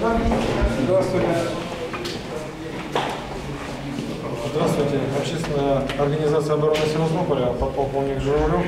Здравствуйте. Здравствуйте. Общественная организация обороны Севастополя, подполковник Журавлев.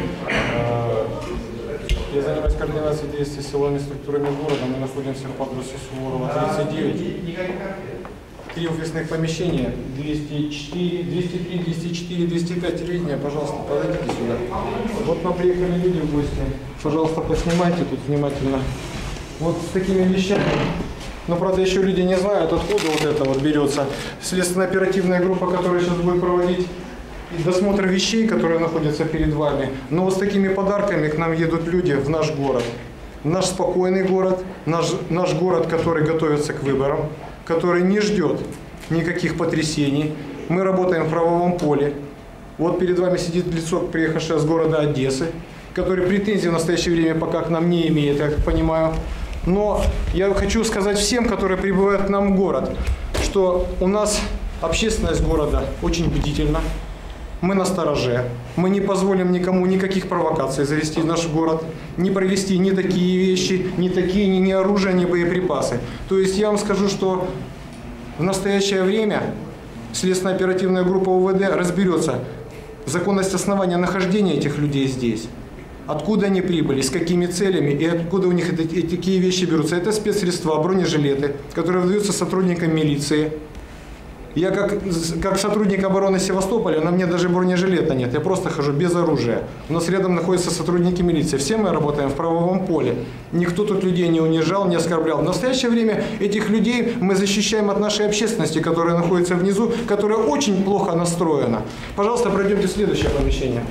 Я занимаюсь координацией действий с силовыми структурами города. Мы находимся в адресе Суворова, 39. 3 офисных помещения, 204, 203, 204, 205. Летняя, пожалуйста, подойдите сюда. Вот нам приехали люди в гости. Пожалуйста, поснимайте тут внимательно. Вот с такими вещами. Но, правда, еще люди не знают, откуда вот это вот берется. Следственно-оперативная группа, которая сейчас будет проводить досмотр вещей, которые находятся перед вами. Но вот с такими подарками к нам едут люди в наш город. Наш спокойный город, наш город, который готовится к выборам, который не ждет никаких потрясений. Мы работаем в правовом поле. Вот перед вами сидит лицо, приехавшее с города Одессы, который претензий в настоящее время пока к нам не имеет, я так понимаю. Но я хочу сказать всем, которые прибывают к нам в город, что у нас общественность города очень бдительна. Мы настороже. Мы не позволим никому никаких провокаций завести в наш город, не провести ни такие вещи, ни оружие, ни боеприпасы. То есть я вам скажу, что в настоящее время следственно-оперативная группа УВД разберется законность основания нахождения этих людей здесь. Откуда они прибыли, с какими целями и откуда у них такие вещи берутся. Это спецсредства, бронежилеты, которые выдаются сотрудникам милиции. Я как сотрудник обороны Севастополя, на мне даже бронежилета нет, я просто хожу без оружия. У нас рядом находятся сотрудники милиции. Все мы работаем в правовом поле. Никто тут людей не унижал, не оскорблял. В настоящее время этих людей мы защищаем от нашей общественности, которая находится внизу, которая очень плохо настроена. Пожалуйста, пройдемте в следующее помещение.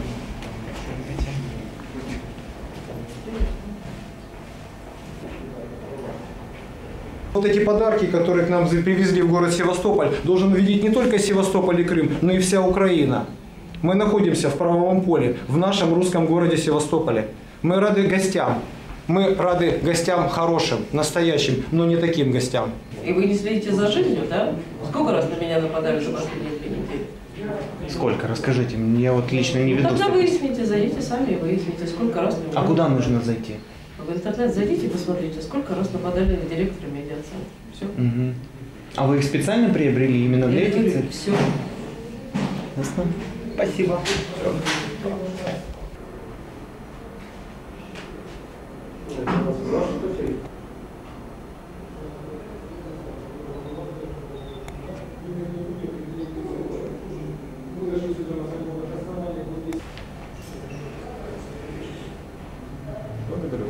Вот эти подарки, которые к нам привезли в город Севастополь, должен увидеть не только Севастополь и Крым, но и вся Украина. Мы находимся в правовом поле, в нашем русском городе Севастополе. Мы рады гостям. Мы рады гостям хорошим, настоящим, но не таким гостям. И вы не следите за жизнью, да? Сколько раз на меня нападали за последние 2 недели? Сколько? Расскажите мне, я вот лично не веду. Тогда выясните, зайдите сами и выясните, сколько раз на меня. А куда нужно зайти? В интернет зайдите и посмотрите, сколько раз нападали на директора медиацентра. Все. Угу. А вы их специально приобрели именно для этих целей? Все. Ясно. Спасибо. Благодарю.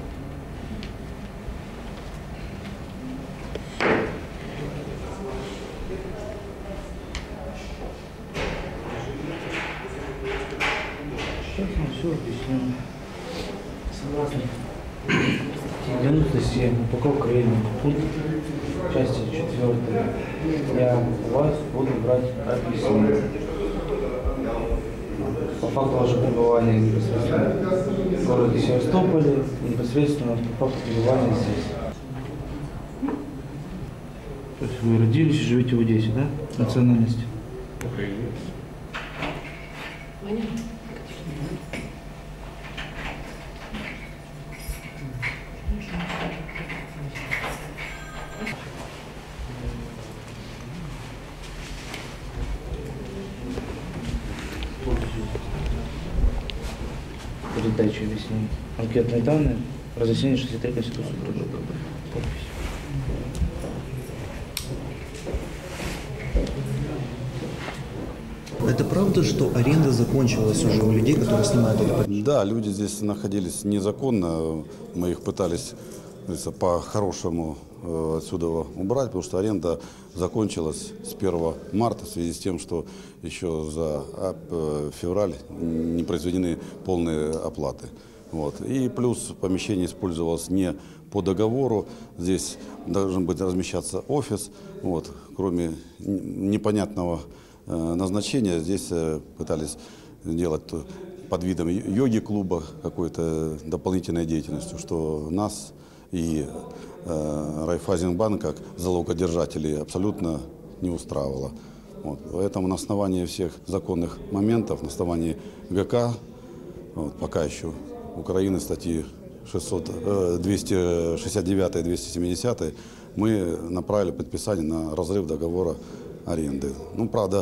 Сейчас мы все объясним. Согласно 97, упаковка времени, пункт части 4. Я у вас буду брать объяснение. По факту вашего пребывания непосредственно в городе Севастополе, непосредственно по факту пребывания здесь. То есть вы родились и живете в Одессе, да? Национальность? Украина. Понятно. Передача объяснений. Анкетные данные, разъяснение 63 Конституции. Подпись. Это правда, что аренда закончилась уже у людей, которые снимают это помещение? Да, люди здесь находились незаконно. Мы их пытались по-хорошему отсюда убрать, потому что аренда закончилась с 1 марта в связи с тем, что еще за февраль не произведены полные оплаты. Вот. И плюс помещение использовалось не по договору. Здесь должен быть размещаться офис. Вот. Кроме непонятного назначения, здесь пытались делать под видом йоги-клуба какой-то дополнительной деятельностью, что нас и Райффайзенбанк как залогодержателей абсолютно не устраивало. Вот. Поэтому на основании всех законных моментов, на основании ГК, вот, пока еще Украины статьи 269 и 270 мы направили подписание на разрыв договора аренды. Ну, правда,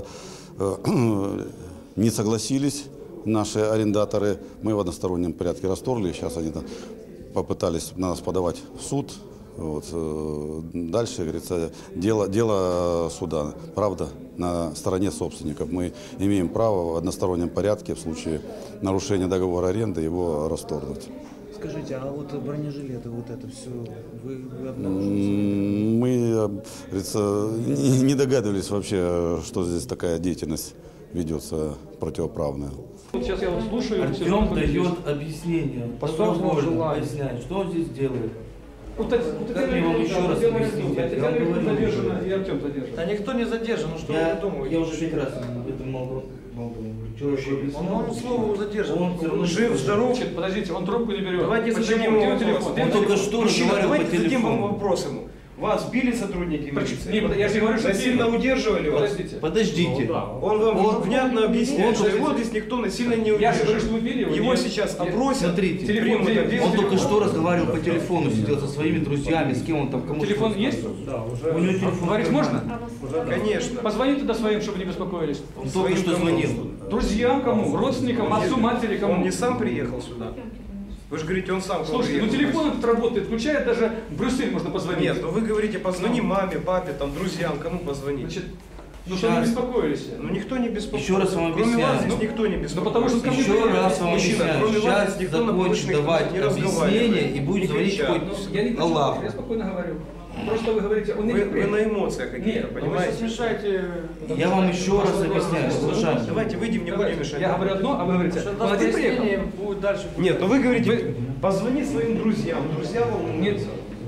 не согласились наши арендаторы, мы в одностороннем порядке расторгли, сейчас они попытались на нас подавать в суд. Вот. Дальше, говорится, дело суда. Правда, на стороне собственников. Мы имеем право в одностороннем порядке в случае нарушения договора аренды его расторгнуть. Скажите, а вот бронежилеты, вот это все, вы обнаружили? Мы, говорится, не догадывались вообще, что здесь такая деятельность ведется противоправная. Сейчас я вот слушаю. Артем дает объяснение, По собственному желанию. объясняет, что он здесь делает. Вот Как мне вам еще раз объяснить? Я вам говорю. задержана, и Артем задержан. Да никто не задержан, ну что вы думаете? Я уже 5 раз это молодому человеку Он слово задержан. Он все равно жив, здоров. Подождите, он трубку не берет. Давайте Почему? зададим ему Где вопрос. телефон? Он только что Мужчина, разговаривал по давайте зададим вам телефону. вопрос ему. Вас били сотрудники милиции? Нет, я же говорю, что Насильно удерживали вас? Подождите. Подождите. Он вам внятно объясняет, что его Подождите. здесь никто насильно не Я же говорю, удерживает. что вы били его. Его Нет. сейчас Нет. опросят. Смотрите, Телефон где? Где Он только телефон? что разговаривал по телефону, сидел со своими друзьями, с кем он там, кому Телефон есть? Да, У него телефон. Говорить можно? Конечно. Позвони туда своим, чтобы не беспокоились. Он только что звонил. Друзьям кому? Родственникам, отцу, матери Он кому? не сам приехал сюда. Вы же говорите, он сам к вам Слушайте, ну приехал. телефон этот работает, включает даже в Брюссель можно позвонить. Нет, ну вы говорите, позвони маме, папе, там, друзьям, кому позвонить. Значит, ну что вы беспокоились? Ну никто не беспокоится. Еще раз вам Кроме объясняю. вас здесь Ну, никто не беспокоится. потому что ко мне Еще раз вам Мужчина, объясняю, кроме вас сейчас здесь никто на закончу повышенных давать не объяснение разговаривает. и будет Не говорить кричат. хоть Я не кричу, Аллаху. я спокойно говорю. Просто вы говорите, он не Вы на эмоциях какие-то, Нет, понимаете? вы сейчас мешаете. Я вам еще раз объясняю, уважаемый. Давайте выйдем, не будем мешать. Я говорю одно, а вы говорите, молодец, приехал. будет дальше. Нет, ну вы говорите, позвони своим друзьям. Друзья вам Нет.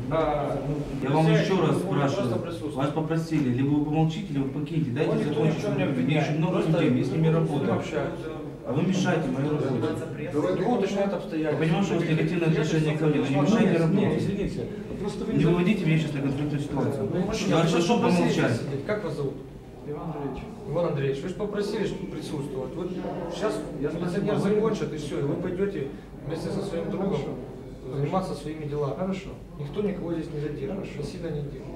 Я вам еще раз спрашиваю, вас попросили, либо вы помолчите, либо покиньте, дайте закончить. Мне еще много людей, мы с ними работаем. А вы мешаете моей работе. уточняют Я обстоятельства. понимаю, что у вас негативное отношение ко мне, но не мешайте Нет, работе. извините. Просто вы Не выводите меня сейчас на конфликтную ситуацию. Я Прошу прошу помолчать. Как вас зовут? Иван Андреевич. Иван Андреевич, вы же попросили присутствовать. Вот сейчас пенсионер закончит и все, и вы пойдете вместе со своим другом заниматься своими делами. Хорошо. Никто никого здесь не задержит, насильно не делает.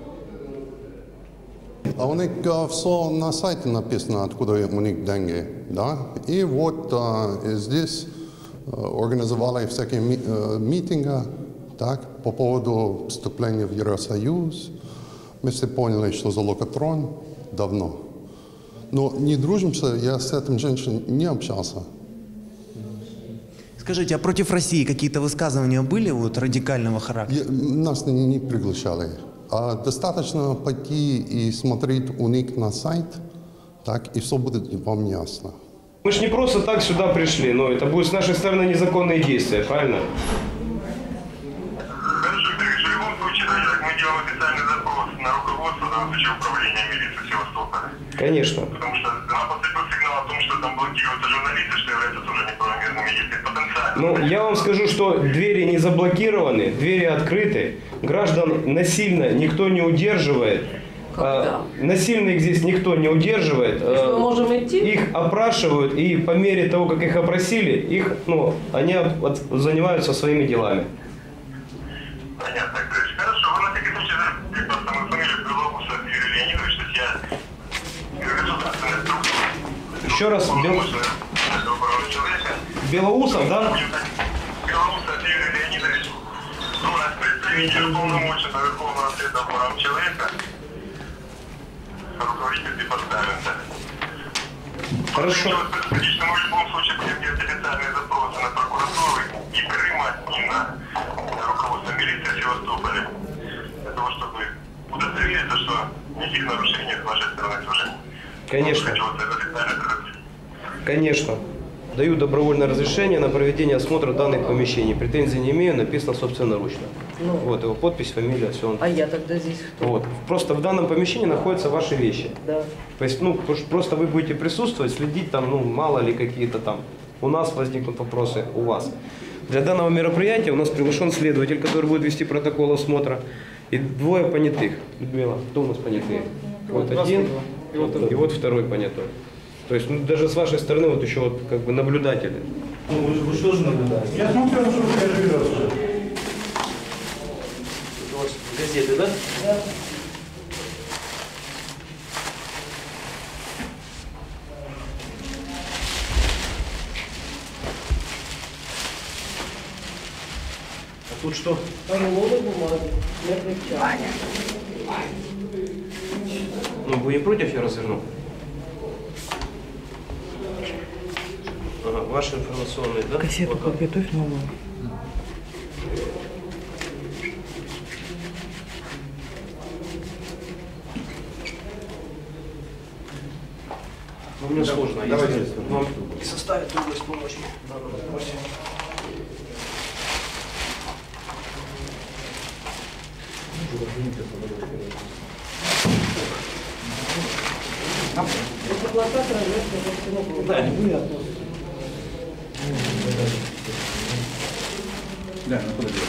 А у них все на сайте написано, откуда у них деньги, да? И вот здесь организовали всякие митинги, так, по поводу вступления в Евросоюз. Мы все поняли, что за локотрон давно. Но не дружимся, я с этим женщиной не общался. Скажите, а против России какие-то высказывания были вот радикального характера? Нас не приглашали. А достаточно пойти и смотреть у них на сайт, так, и все будет вам ясно. Мы же не просто так сюда пришли, но это будет с нашей стороны незаконные действия, правильно? Хорошо, Игорь, в любом случае, да, мы делаем официальный запрос на руководство, в данном случае управления милиции Севастополя. Конечно. Потому что нам поступил сигнал о том, что там блокируются журналисты, что является тоже неправомерными действиями потенциально. Ну, я вам скажу, что двери не заблокированы, двери открыты, граждан насильно никто не удерживает. Когда? Насильно их здесь никто не удерживает. Мы можем идти? Их опрашивают, и по мере того, как их опросили, их, ну, они занимаются своими делами. Понятно, Игорь. Хорошо, вы на всякий случай запишите просто мою фамилию Белоусов Юрий Леонидович, то есть я государственная структура. Еще раз, Доброго человека. Белоусов, да? Белоусов Юрий Леонидович, у нас представитель полномочия Верховного Совета прав человека, руководитель департамента. Хорошо. Лично мы в любом случае будем делать официальные запросы на прокуратуру и Крыма, и на руководство милиции Севастополя, для того, чтобы удостовериться, что никаких нарушений с вашей стороны тоже. Конечно. Хочу вот это официально предложить. Конечно. Даю добровольное разрешение на проведение осмотра данных помещений. Претензий не имею, написано собственноручно. Вот его подпись, фамилия, все. А я тогда здесь кто? Вот. Просто в данном помещении находятся ваши вещи. Да. То есть, ну, просто вы будете присутствовать, следить там, ну, мало ли какие-то там. У нас возникнут вопросы, у вас. Для данного мероприятия у нас приглашен следователь, который будет вести протокол осмотра, и 2 понятых. Людмила, кто у нас понятые? Вот один, и вот второй понятой. То есть, ну, даже с вашей стороны вот еще вот как бы наблюдатели. Ну, вы что же наблюдаете? Я смотрю, что я живу уже. У вас газеты, да? Да. А тут что? Рулоны бумаги для крепчания. Ну, вы не против, я разверну? Ага, ваши информационные, да? Кассету Вот так. подготовь новую. Ну, мне сложно. Давайте. Если вам не составит трудность помочь в данном вопросе. Эксплуататор верхнего Да, Да, ну подожди.